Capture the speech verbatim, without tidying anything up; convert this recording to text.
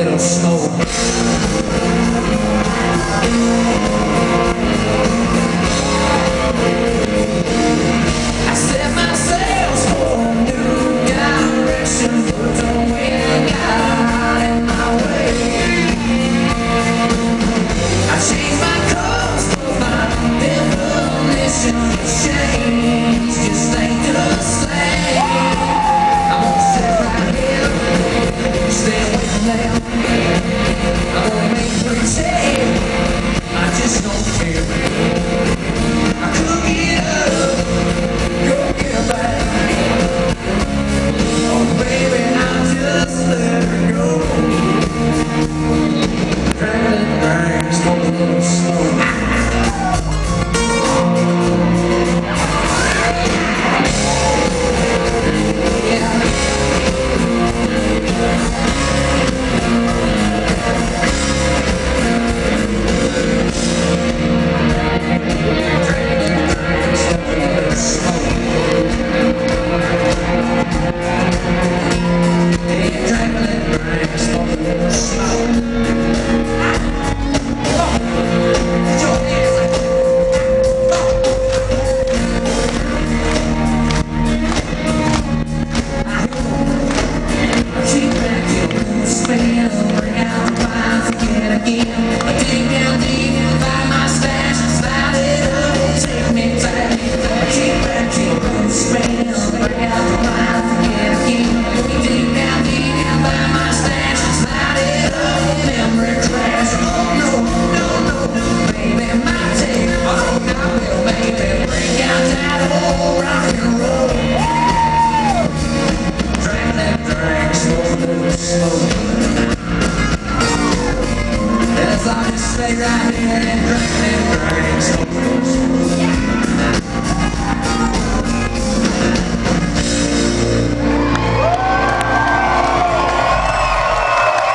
little smoke. I set my sails for a new direction, but the wind got in my way. I changed my course, but my definition of change just ain't the same. I'm gonna sit right here, stay away from them. I'm gonna make pretend I just don't care. I could get up, go get back. Oh baby, I'll just let her go. Traveling rags, smoke a little smoke. Stay right here and drink and drink.